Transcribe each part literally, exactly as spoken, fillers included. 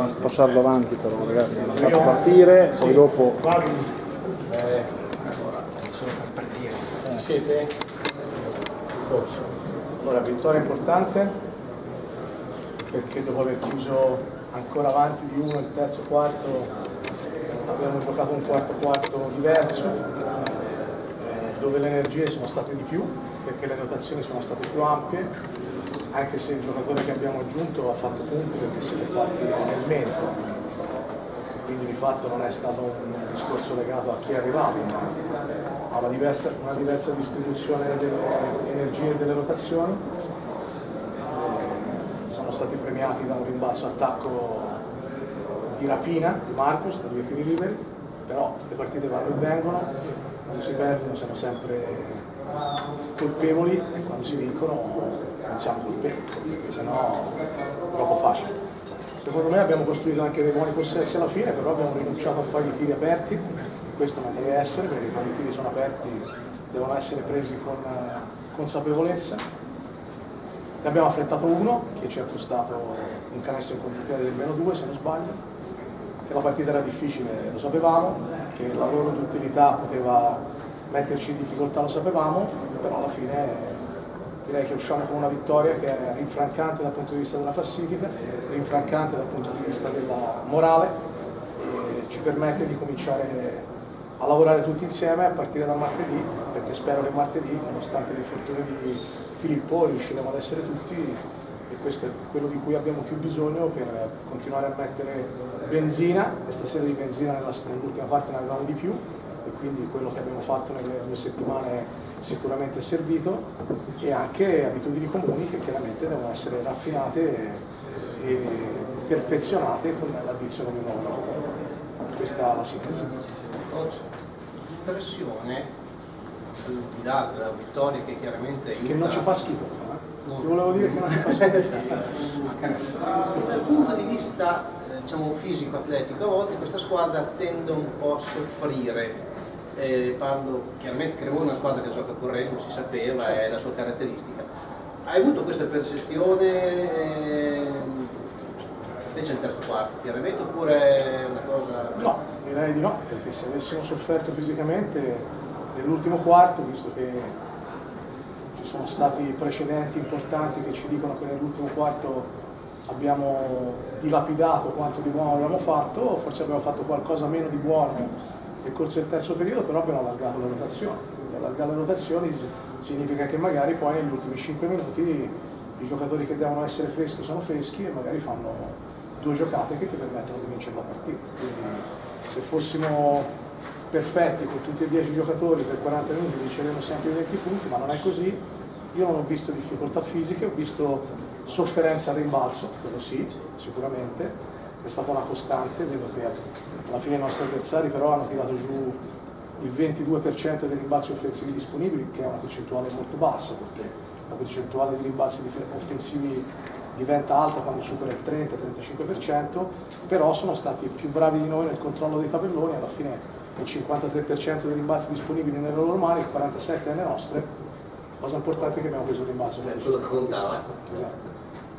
passarlo avanti però ragazzi, lo faccio partire, poi dopo... Eh, allora, solo per partire. Ci siete? Allora, vittoria importante, perché dopo aver chiuso ancora avanti di uno il terzo quarto, abbiamo giocato un quarto quarto diverso, eh, dove le energie sono state di più, perché le rotazioni sono state più ampie, anche se il giocatore che abbiamo aggiunto ha fatto punti perché se li ha fatti nel merito, quindi di fatto non è stato un discorso legato a chi è arrivato, ma a una diversa, una diversa distribuzione delle energie e delle rotazioni. Eh, sono stati premiati da un rimbalzo attacco di rapina di Marcos, da due tiri liberi, però le partite vanno e vengono, quando si perdono siamo sempre colpevoli e quando si vincono non siamo colpevoli, perché sennò è troppo facile. Secondo me abbiamo costruito anche dei buoni possessi alla fine, però abbiamo rinunciato a un paio di tiri aperti, questo non deve essere, perché quando i tiri sono aperti devono essere presi con consapevolezza. Ne abbiamo affrettato uno, che ci ha costato un canestro in contropiede del meno due, se non sbaglio, che la partita era difficile, lo sapevamo, che il lavoro d'utilità poteva metterci in difficoltà, lo sapevamo, però alla fine direi che usciamo con una vittoria che è rinfrancante dal punto di vista della classifica, rinfrancante dal punto di vista della morale e ci permette di cominciare a lavorare tutti insieme a partire da martedì, perché spero che martedì, nonostante l'infortunio di Filippo, riusciremo ad essere tutti e questo è quello di cui abbiamo più bisogno per continuare a mettere benzina, e stasera di benzina nell'ultima parte ne avevamo di più e quindi quello che abbiamo fatto nelle due settimane sicuramente è servito, e anche abitudini comuni che chiaramente devono essere raffinate e, e perfezionate con l'addizione di un nuovo lavoro. Questa è la sintesi. L'impressione, al di là della vittoria che chiaramente aiuta... Che non ci fa schifo, eh? Ti volevo dire che non ci fa schifo. Dal punto di vista eh, diciamo, fisico-atletico, a volte questa squadra tende un po' a soffrire. Eh, parlo chiaramente, Cremona è una squadra che gioca correndo, si sapeva, certo. È la sua caratteristica. Hai avuto questa percezione eh, invece nel terzo quarto, chiaramente, oppure è una cosa... No, direi di no, perché se avessimo sofferto fisicamente nell'ultimo quarto, visto che ci sono stati precedenti importanti che ci dicono che nell'ultimo quarto abbiamo dilapidato quanto di buono abbiamo fatto, forse abbiamo fatto qualcosa meno di buono nel corso del terzo periodo, però abbiamo allargato le rotazioni. Quindi allargare le rotazioni significa che magari poi negli ultimi cinque minuti i giocatori che devono essere freschi sono freschi e magari fanno due giocate che ti permettono di vincere la partita. Quindi se fossimo perfetti con tutti e dieci giocatori per quaranta minuti vinceremo sempre i venti punti, ma non è così. Io non ho visto difficoltà fisiche, ho visto sofferenza al rimbalzo, quello sì, sicuramente. È stata una costante, vedo che alla fine i nostri avversari però hanno tirato giù il ventidue per cento dei rimbalzi offensivi disponibili, che è una percentuale molto bassa, perché la percentuale di rimbalzi offensivi diventa alta quando supera il trenta trentacinque per cento, però sono stati più bravi di noi nel controllo dei tabelloni, alla fine il cinquantatré per cento dei rimbalzi disponibili nelle loro mani, il quarantasette per cento nelle nostre. La cosa importante è che abbiamo preso il rimbalzo. È quello che contava. Esatto.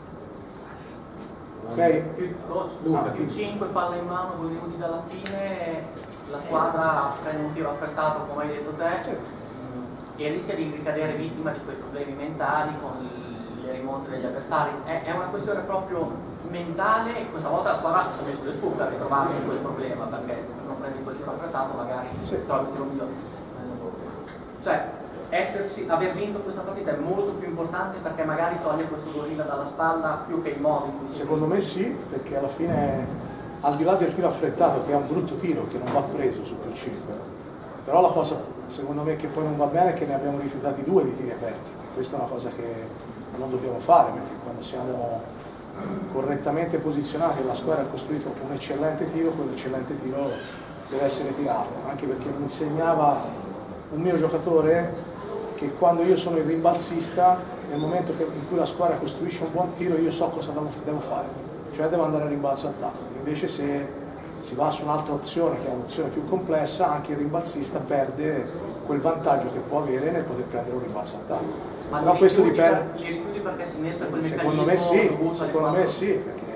Okay. Luca, più cinque palle in mano, due minuti dalla fine, la squadra prende un tiro affrettato come hai detto te, certo. E rischia di ricadere vittima di quei problemi mentali con le rimonte degli avversari. È, è una questione proprio mentale e questa volta la squadra ci ha messo del suo per ritrovarsi in quel problema, perché se non prendi quel tiro affrettato magari sì. Trovi il tiro migliore. Cioè, essersi, aver vinto questa partita è molto più importante perché magari toglie questo gorilla dalla spalla più che il modo in cui si secondo me sì, perché alla fine al di là del tiro affrettato, che è un brutto tiro che non va preso su più cinque, però la cosa secondo me che poi non va bene è che ne abbiamo rifiutati due di tiri aperti. Questa è una cosa che non dobbiamo fare, perché quando siamo correttamente posizionati e la squadra ha costruito un eccellente tiro, quell'eccellente tiro deve essere tirato, anche perché mi insegnava un mio giocatore che quando io sono il rimbalzista, nel momento che, in cui la squadra costruisce un buon tiro, io so cosa devo, devo fare, cioè devo andare a rimbalzo attacco. Invece se si va su un'altra opzione, che è un'opzione più complessa, anche il rimbalzista perde quel vantaggio che può avere nel poter prendere un rimbalzo attacco. Ma però questo dipende. Per, li rifiuti perché si innesta quel secondo meccanismo? Me sì, secondo me sì, perché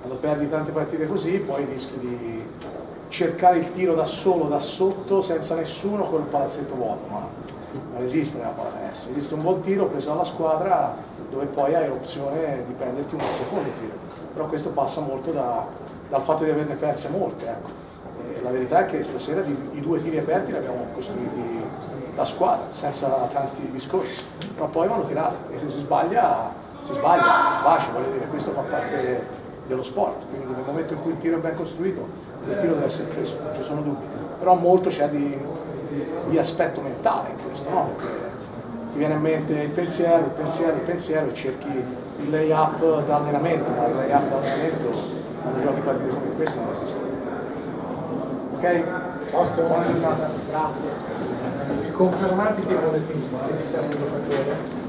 Quando perdi tante partite così, poi rischi di cercare il tiro da solo, da sotto, senza nessuno, col palazzetto vuoto, ma non esiste nella pallacanestro. Esiste un buon tiro preso dalla squadra dove poi hai l'opzione di prenderti un secondo tiro, però questo passa molto da, dal fatto di averne perse molte, ecco. E la verità è che stasera di, i due tiri aperti li abbiamo costruiti da squadra, senza tanti discorsi, però poi vanno tirati e se si sbaglia, si sbaglia, bacia, voglio dire, questo fa parte dello sport, quindi nel momento in cui il tiro è ben costruito, il tiro deve essere preso, non ci sono dubbi, però molto c'è di, di, di aspetto mentale in questo, no? Perché ti viene in mente il pensiero, il pensiero, il pensiero e cerchi il lay-up da allenamento, ma il lay-up da allenamento quando giochi partite come queste non esiste. Ok? Posto, buona giornata. Grazie. Vi confermate che volete in sei un giocatore?